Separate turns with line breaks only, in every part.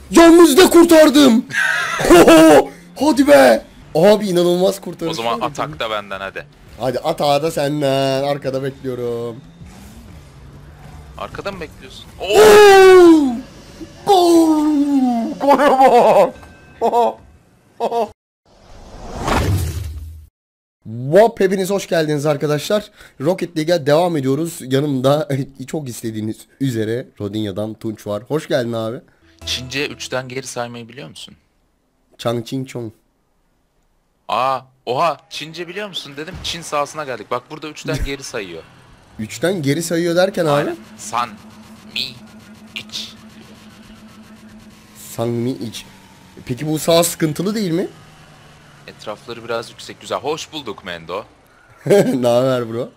Yalnız da kurtardım. Hadi be. Abi inanılmaz kurtarış.
O zaman atak da benden hadi.
Hadi atağı da senden. Arkada bekliyorum.
Arkada mı bekliyorsun?
Oo! Gol! Gole bak! Wop, hepiniz hoş geldiniz arkadaşlar. Rocket League'e devam ediyoruz. Yanımda çok istediğiniz üzere Rodinya'dan Tunç var. Hoş geldin abi.
Çince 3'ten geri saymayı biliyor musun?
Chang Ching Chong.
Oha Çince biliyor musun dedim. Çin sahasına geldik. Bak burada 3'ten geri sayıyor.
3'ten geri sayıyor derken abi.
Aynen. San, mi, iç.
Sang mi iç. Peki bu sağ sıkıntılı değil mi?
Etrafları biraz yüksek. Güzel. Hoş bulduk Mendo.
Ne haber bro?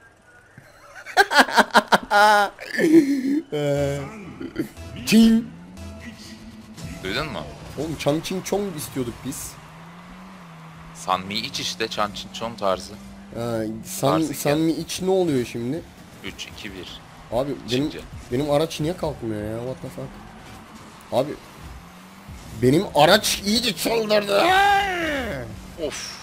Çin.
Duydun mu?
Oğlum Chang Ching Chong istiyorduk biz.
San mi iç işte. Çan çin çon tarzı.
San mi iç ne oluyor şimdi?
3, 2, 1.
Abi
Çince.
benim araç niye kalkmıyor ya? What the fuck? Abi benim araç iyice çıldırdı.
Of.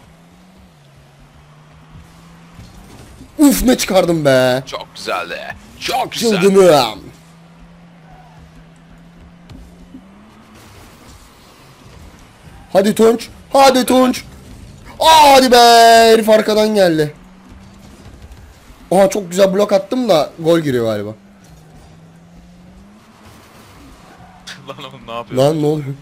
Uf ne çıkardım be.
Çok güzeldi. Çok güzel.
Çılgınım. Hadi Tunç. Hadi Tunç. Hadi be. Herif arkadan geldi. Oha çok güzel blok attım da gol giriyor galiba.
Lan oğlum ne yapıyorsun?
Lan ne oluyor?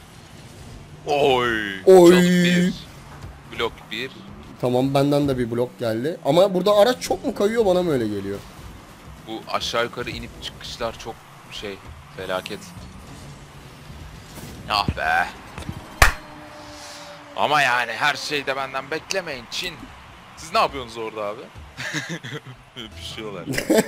Oy.
Oy.
Çok bir. Blok 1.
Tamam benden de bir blok geldi. Ama burada araç çok mu kayıyor bana mı öyle geliyor?
Bu aşağı yukarı inip çıkışlar çok felaket. Ah be. Ama yani her şeyde benden beklemeyin Çin. Siz ne yapıyorsunuz orada abi? Pişiyorlar.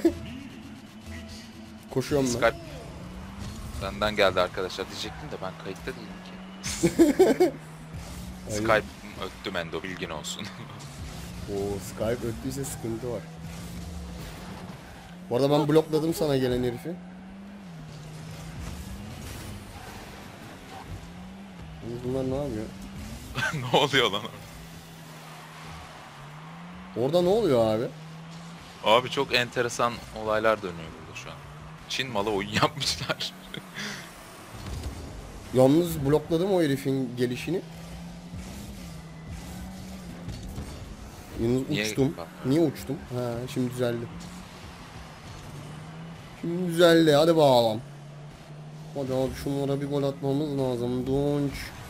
Koşuyorum ben.
Skype benden geldi arkadaşlar diyecektim de ben kayıtta değilim ki. Skype öttü Mendo bilgin olsun.
Oo Skype öttüyse sıkıntı var. Bu arada ben blokladım sana gelen herifi. Bunlar ne yapıyor?
Ne oluyor lan?
Orada ne oluyor abi?
Abi çok enteresan olaylar dönüyor burada şu an. Çin malı oyun yapmışlar.
Yalnız blokladım o herifin gelişini. Yalnız
Niye
uçtum.
kalktın?
Niye uçtum? Ha şimdi düzeldi. Şimdi düzeldi. Hadi bakalım. Hadi abi şunlara bir gol atmamız lazım. Dunç.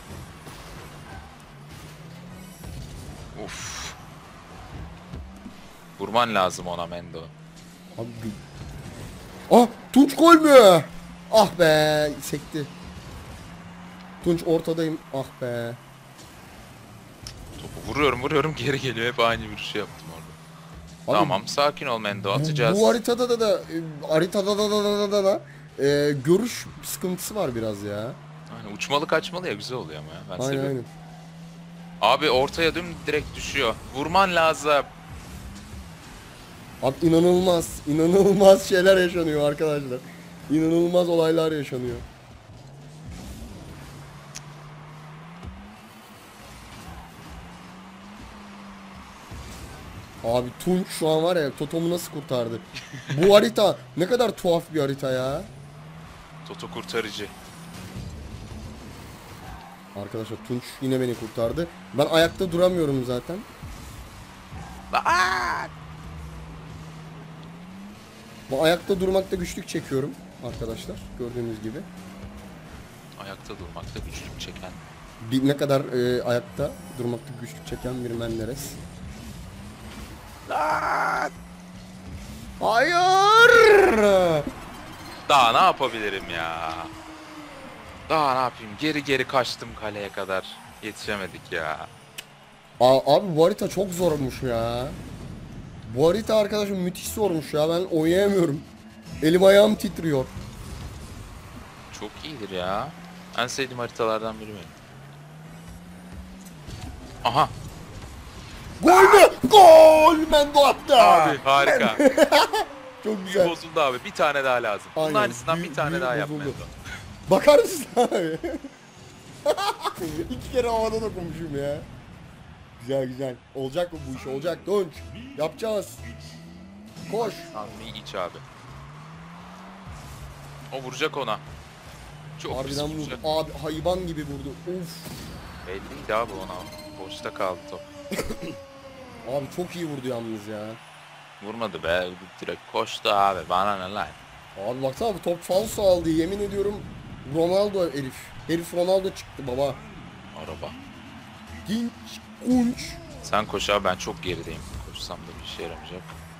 Uf. Vurman lazım ona Mendo.
Abi. Ah Tunç gol mü? Ah be sekti. Tunç ortadayım. Ah be.
Topu vuruyorum geri geliyor. Hep aynı bir şey yaptım orada.
Abi,
Tamam sakin ol Mendo atacağız.
Bu haritada da görüş sıkıntısı var biraz ya.
Aynen, uçmalı kaçmalı ya güzel oluyor ama ya. Ben
Aynen
seviyorum.
aynen.
Abi ortaya direkt düşüyor. Vurman lazım.
Abi inanılmaz şeyler yaşanıyor arkadaşlar. İnanılmaz olaylar yaşanıyor. Abi Tunç şu an var ya Totom'u nasıl kurtardı? Bu harita ne kadar tuhaf bir harita ya.
Toto kurtarıcı.
Arkadaşlar Tunç yine beni kurtardı. Ben ayakta duramıyorum zaten. Bu ayakta durmakta güçlük çekiyorum arkadaşlar gördüğünüz gibi.
Ayakta durmakta güçlük çeken.
Ne kadar ayakta durmakta güçlük çeken bir Menderes. Hayır.
Daha ne yapabilirim ya? Daha ne yapayım? Geri kaçtım kaleye kadar. Yetişemedik ya.
Abi bu harita çok zormuş ya. Bu harita arkadaşım müthiş zormuş ya. Ben oynayamıyorum. Elim ayağım titriyor.
Çok iyidir ya. En sevdiğim haritalardan biri benim. Aha.
Gol mü? Gol! Mendo attı.
Abi harika.
Çok
Büyü
güzel.
bozuldu abi. Bir tane daha lazım. Bunun
Aynen,
aynısından bir tane
büyü
daha yap
bozuldu.
Mendo.
Bakar mısın abi? 2 kere havada dokunmuşum ya. Güzel güzel. Olacak mı bu iş? Olacak. Tunç. Yapacağız. Koş.
Sanmayı iç abi. O vuracak ona. Çok pis
Harbiden
vuracak.
vurdu. Abi hayvan gibi vurdu. Of.
Belliydi abi ona. Boşta kaldı top.
Abi çok iyi vurdu yalnız ya.
Vurmadı be. Direkt koştu abi. Bana ne lan?
Abi baksana bu top falso aldı. Yemin ediyorum Ronaldo herif. Herif Ronaldo çıktı baba.
Araba.
Dinç. Kunç.
Sen koş abi, ben çok gerideyim. Koşsam da bir işe yaramayacak.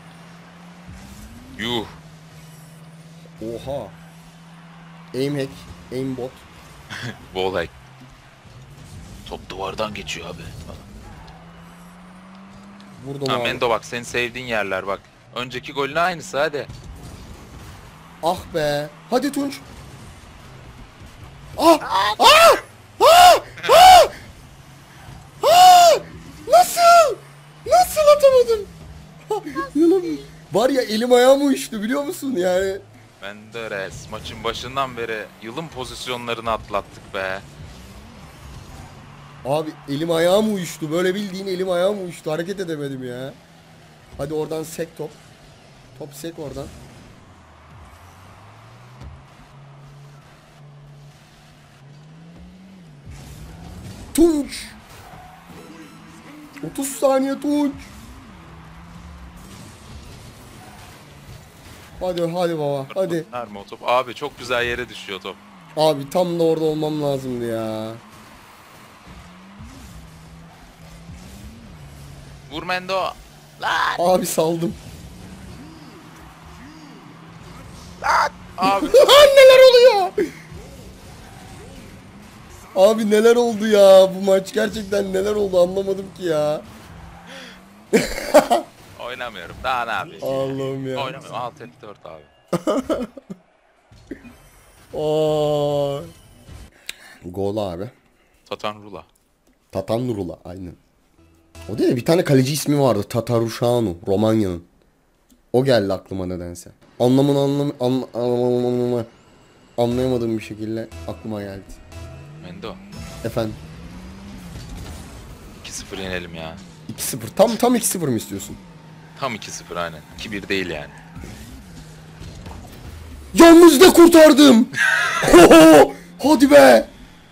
Yuh.
Oha. Aim hack. Aim bot.
Voley. Top duvardan geçiyor abi.
Vurdum
Ha
abi.
Mendo bak, senin sevdiğin yerler bak. Önceki golün aynısı hadi.
Ah be. Hadi Tunç. Ah! Ah! Ah! Ah! Ah! Nasıl? Nasıl atamadım? İnanamıyorum. Var ya elim ayağım uyuştu biliyor musun yani?
Menderes maçın başından beri yılın pozisyonlarını atlattık be.
Abi elim ayağım uyuştu. Böyle bildiğin elim ayağım uyuştu. Hareket edemedim ya. Hadi oradan sek top. Top sek oradan. Tunç. 30 saniye Tunç. Hadi hadi baba hadi.
Verme o top. Abi çok güzel yere düşüyor top.
Abi tam da orada olmam lazımdı ya.
Vur Mendo. Lan.
Abi saldım.
Abi.
Neler oluyor? Abi neler oldu ya? Bu maç gerçekten neler oldu anlamadım ki ya.
Oynamıyorum. Daha ne yapayım?
Allah'ım ya.
Oynamıyorum. Alt F4 abi.
Aa. Gol abi.
Tatan Rula.
Tatan Nurula aynen. O değil de bir tane kaleci ismi vardı. Tataruşanu. Romanya'nın. O geldi aklıma nedense. Anlayamadığım bir şekilde aklıma geldi.
Mendo.
Efendim
2-0 yenelim ya.
2-0. Tam 2-0 mı istiyorsun?
Tam 2-0 aynen. 2-1 değil yani.
Yalnız da kurtardım. Hadi be.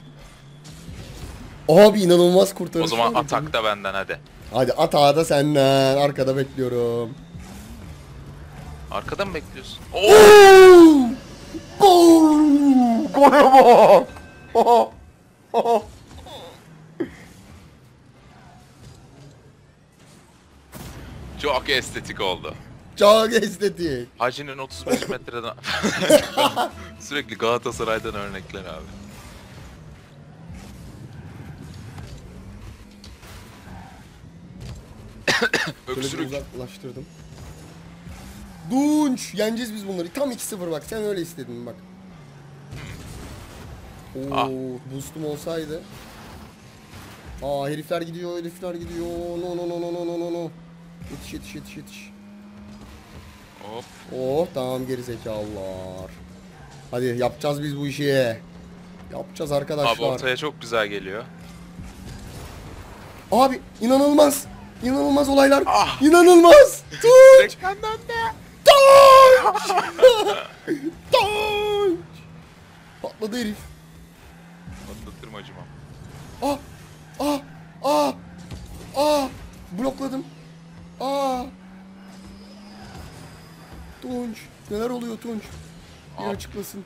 Abi inanılmaz kurtarış.
O zaman
var.
atak da benden hadi.
Hadi atağı da senden. Arkada bekliyorum.
Arkada mı bekliyorsun?
Oo! Gol! Gole bak!
Çok estetik oldu.
Çok estetik.
Hacı'nın 35 metreden... Sürekli Galatasaray'dan örnekler abi.
Şöyle bir
Öksürük.
uzaklaştırdım. Dunç! Yeneceğiz biz bunları. Tam 2-0 bak. Sen öyle istedin bak. Oo,
Ah.
boostum olsaydı. Aa herifler gidiyor, herifler gidiyor. No no no no no no no no. Yetiş yetiş yetiş yetiş.
Hop.
Oh tamam geri zekalılar. Hadi yapacağız biz bu işi. Yapacağız arkadaşlar.
Abi ortaya çok güzel geliyor.
Abi inanılmaz. İnanılmaz olaylar.
Ah.
İnanılmaz. Tunç.
Direkt benden de.
Tunç. Tunç. Patladı herif.
Patlatırım acımam.
Ah. Ah. Ah. Ah. Blokladım. Ah. Tunç. Neler oluyor Tunç? Bir
Abi.
açıklasın.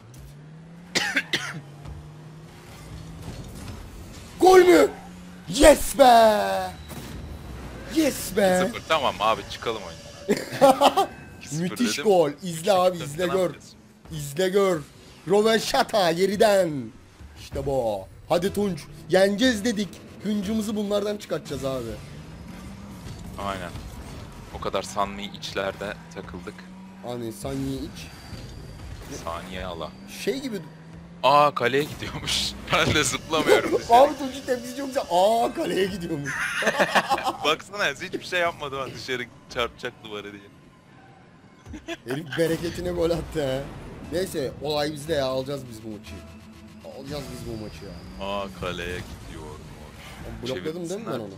Gol mü? Yes be. Yes be.
0 tamam abi, çıkalım oyundan. 2-0
Müthiş
dedim.
gol. İzle abi izle
Ne
gör.
yapıyorsun?
İzle gör. Röveşata yeriden. İşte bu. Hadi Tunç. Yeneceğiz dedik. Hıncımızı bunlardan çıkartacağız abi.
Aynen. O kadar sanmi içlerde takıldık.
Hani saniye iç.
Saniye ala.
Şey gibi.
Aa, kaleye gidiyormuş. Ben de zıplamıyorum dışarı.
Abi Tunç'un tepkisi çok güzel. Aa kaleye gidiyormuş.
Baksana, hiçbir şey yapmadım ben, dışarı çarpacak duvara diye.
Herif bereketine gol attı ha. Neyse olay bizde ya, alacağız biz bu maçı. alacağız biz bu maçı ya.
Aa kaleye gidiyormuş.
Blokladım değil mi ben onu?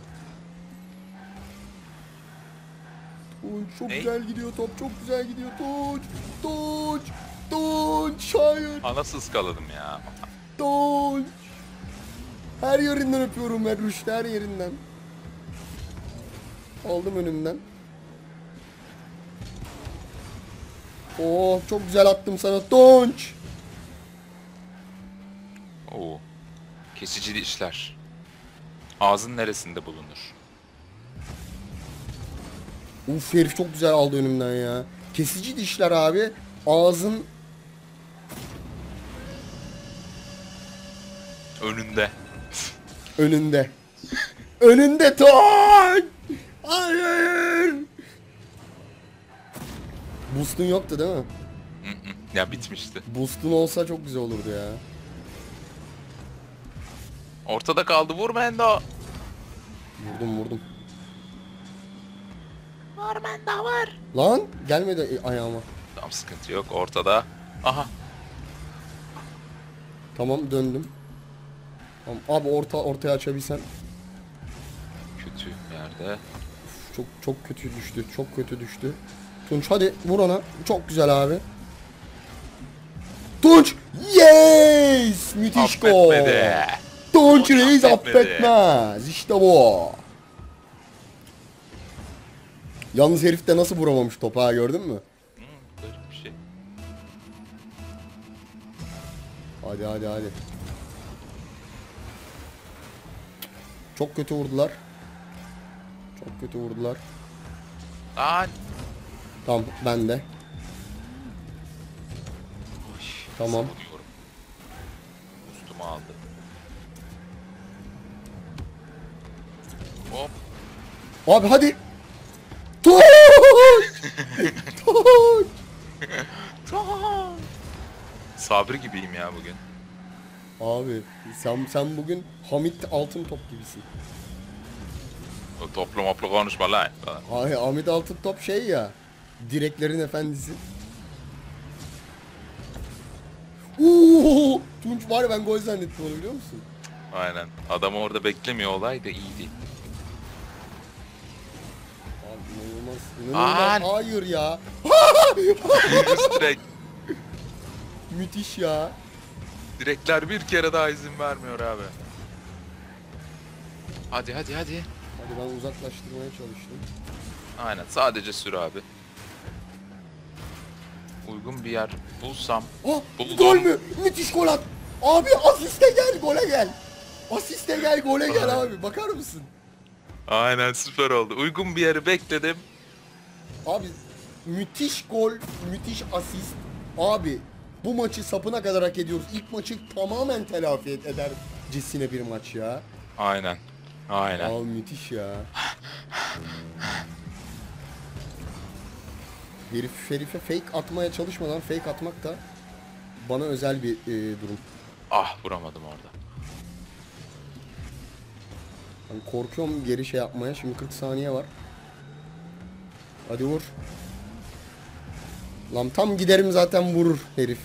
Tunç çok
Ne?
güzel gidiyor top, çok güzel gidiyor Tunç. Tunç. Tunç hayır.
Nasıl ıskaladım ya?
Tunç. Her yerinden öpüyorum ben Rüştü, her yerinden. Aldım önümden. Oh çok güzel attım sana Tunç.
Oo. Kesici dişler. Ağzın neresinde bulunur?
Uf herif çok güzel aldı önümden ya. Kesici dişler abi. Ağzın
Önünde.
önünde. Önünde Tunç. Hayır. Boost'un yoktu değil mi?
Ya bitmişti.
Boost'un olsa çok güzel olurdu ya.
Ortada kaldı, vurma Endo.
Vurdum.
Var Endo var.
Lan gelmedi ayağıma.
Tamam sıkıntı yok ortada. Aha.
Tamam döndüm. Tamam abi ortaya açabilsen.
Kötü yerde.
Çok kötü düştü. Çok kötü düştü. Tunç hadi vur ona. Çok güzel abi. Tunç! Yes! Müthiş gol.
Affetmedi.
Tunç Reis
affetmedi.
affetmez. İşte bu. Yalnız herif de nasıl vuramamış topu ha, gördün mü?
Garip bir şey.
Hadi. Çok kötü vurdular.
Lan.
Tamam ben de. Tamam.
Savunuyorum. Üstüme aldı. Hop.
Abi hadi. Tunç! Tunç!
Sabri gibiyim ya bugün.
Abi sen bugün Hamit Altıntop gibisin.
O toplu moplu konuşma lan. Falan.
Ay Hamit Altıntop şey ya. Direklerin efendisi. Tunç var ya, ben gol zannettim onu, biliyor musun?
Aynen. Adamı orada beklemiyor olay da iyiydi.
Abi inanılmaz.
Lan!
Hayır ya.
Üst direk.
Müthiş ya.
Direkler bir kere daha izin vermiyor abi. Hadi.
Hadi ben uzaklaştırmaya çalıştım.
Aynen. Sadece sür abi. Uygun bir yer bulsam. Buldum.
Gol mü? Müthiş gol at. Abi asiste gel, gole gel. Asiste gel, gole gel abi. Bakar mısın?
Aynen süper oldu. Uygun bir yeri bekledim.
Abi müthiş gol, müthiş asist. Abi bu maçı sapına kadar hak ediyoruz. İlk maçı tamamen telafi edercesine bir maç ya.
Aynen.
Abi müthiş ya. Herife fake atmaya çalışmadan fake atmak da bana özel bir durum.
Ah vuramadım orada.
Ben korkuyorum geri şey yapmaya. Şimdi 40 saniye var. Hadi vur. Lan tam giderim zaten, vurur herif.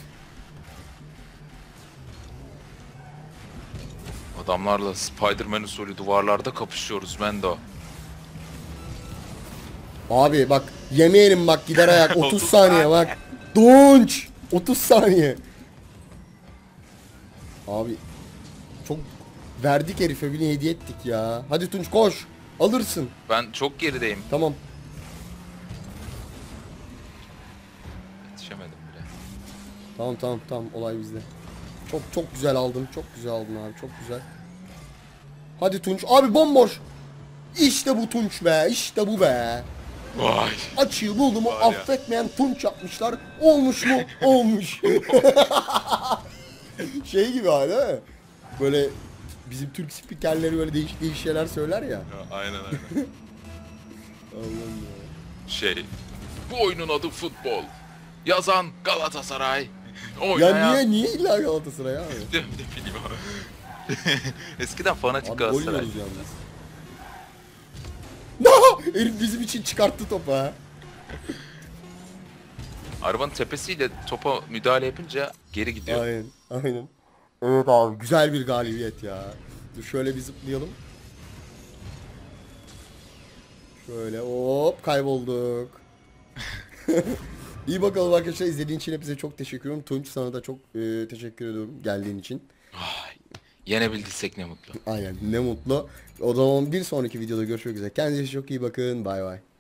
Adamlarla Spider-Man usulü duvarlarda kapışıyoruz Mendo.
Abi bak yemeyelim, bak gider ayak 30 saniye bak. Tunç 30 saniye. Abi çok verdik herife, bir hediye ettik ya. Hadi Tunç koş. Alırsın.
Ben çok gerideyim.
Tamam.
Yetişemedim bile.
Tamam olay bizde. Çok güzel aldın. Çok güzel aldın abi. Çok güzel. Hadi Tunç. Abi bomboş. İşte bu Tunç be. İşte bu be.
Vay.
Açığı buldu mu
Var ya.
affetmeyen Tunç yapmışlar. Olmuş mu? Olmuş. Şey gibi ha, değil mi? Böyle bizim Türk spikerleri böyle değişik şeyler söyler ya.
Aynen.
Allah'ım ya.
Şey. Bu oyunun adı futbol. Yazan Galatasaray.
Ya
Oynayan...
niye illa Galatasaray abi?
Ne bileyim abi. Eskiden fanatik
Abi gol
Galatasaray.
yiyoruz yalnız. Herif bizim için çıkarttı topu ha.
Arabanın tepesiyle topa müdahale yapınca geri gidiyor.
Aynen. Evet abi güzel bir galibiyet ya. Dur şöyle bir zıplayalım. Şöyle hop kaybolduk. İyi bakalım arkadaşlar, izlediğin için hepinize çok teşekkür ediyorum. Tunç sana da çok teşekkür ediyorum geldiğin için.
Ay, yenebildiysek ne mutlu.
Aynen ne mutlu. O zaman bir sonraki videoda görüşmek üzere. Kendinize çok iyi bakın. Bay bay.